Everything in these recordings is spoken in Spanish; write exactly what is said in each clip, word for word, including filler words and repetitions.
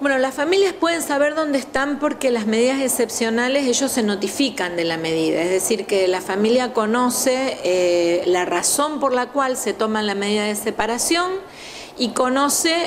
Bueno, las familias pueden saber dónde están porque las medidas excepcionales ellos se notifican de la medida, es decir, que la familia conoce eh, la razón por la cual se toma la medida de separación y conoce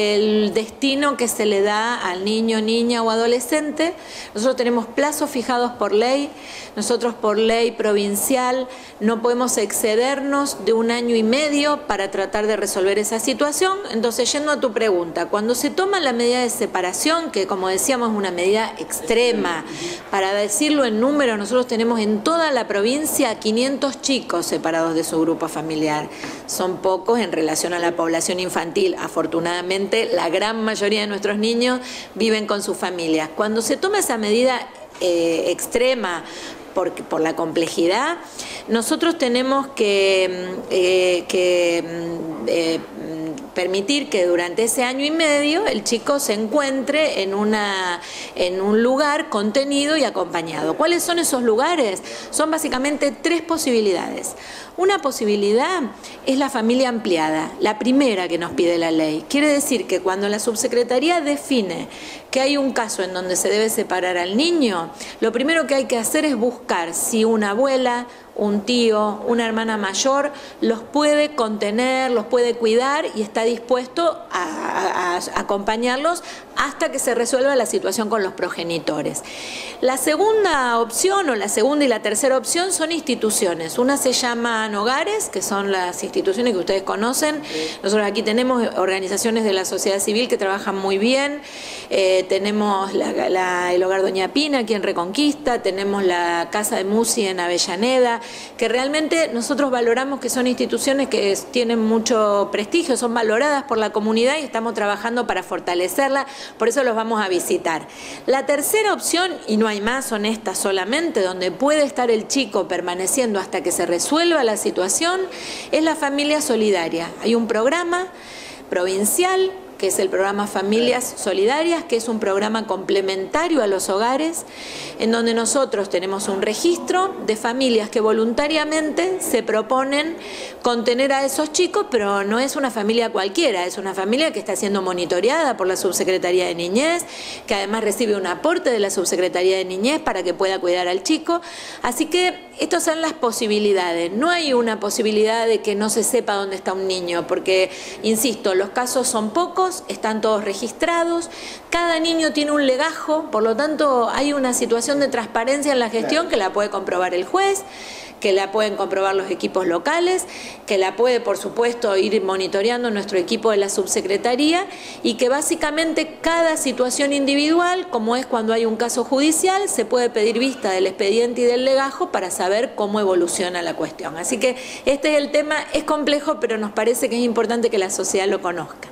el destino que se le da al niño, niña o adolescente. Nosotros tenemos plazos fijados por ley, nosotros por ley provincial no podemos excedernos de un año y medio para tratar de resolver esa situación. Entonces, yendo a tu pregunta, cuando se toma la medida de separación, que como decíamos es una medida extrema, para decirlo en número, nosotros tenemos en toda la provincia quinientos chicos separados de su grupo familiar. Son pocos en relación a la población infantil. Afortunadamente, la gran mayoría de nuestros niños viven con sus familias. Cuando se toma esa medida eh, extrema, por, por la complejidad, nosotros tenemos que, eh, que eh, permitir que durante ese año y medio el chico se encuentre en, una, en un lugar contenido y acompañado. ¿Cuáles son esos lugares? Son básicamente tres posibilidades. Una posibilidad es la familia ampliada, la primera que nos pide la ley. Quiere decir que cuando la subsecretaría define que hay un caso en donde se debe separar al niño, lo primero que hay que hacer es buscar si una abuela, un tío, una hermana mayor los puede contener, los puede cuidar y está dispuesto a, a, a acompañarlos hasta que se resuelva la situación con los progenitores. La segunda opción o la segunda y la tercera opción son instituciones. Una se llaman hogares, que son las instituciones que ustedes conocen. Nosotros aquí tenemos organizaciones de la sociedad civil que trabajan muy bien. Eh, tenemos la, la, el Hogar Doña Pina aquí en Reconquista, tenemos la Casa de Musi en Avellaneda, que realmente nosotros valoramos que son instituciones que tienen mucho prestigio, son valoradas por la comunidad y estamos trabajando para fortalecerla, por eso los vamos a visitar. La tercera opción, y no hay más, son estas solamente, donde puede estar el chico permaneciendo hasta que se resuelva la situación, es la familia solidaria. Hay un programa provincial que es el programa Familias Solidarias, que es un programa complementario a los hogares, en donde nosotros tenemos un registro de familias que voluntariamente se proponen contener a esos chicos, pero no es una familia cualquiera, es una familia que está siendo monitoreada por la Subsecretaría de Niñez, que además recibe un aporte de la Subsecretaría de Niñez para que pueda cuidar al chico. Así que estas son las posibilidades. No hay una posibilidad de que no se sepa dónde está un niño, porque, insisto, los casos son pocos, están todos registrados, cada niño tiene un legajo, por lo tanto hay una situación de transparencia en la gestión que la puede comprobar el juez, que la pueden comprobar los equipos locales, que la puede, por supuesto, ir monitoreando nuestro equipo de la subsecretaría y que básicamente cada situación individual, como es cuando hay un caso judicial, se puede pedir vista del expediente y del legajo para saber cómo evoluciona la cuestión. Así que este es el tema, es complejo, pero nos parece que es importante que la sociedad lo conozca.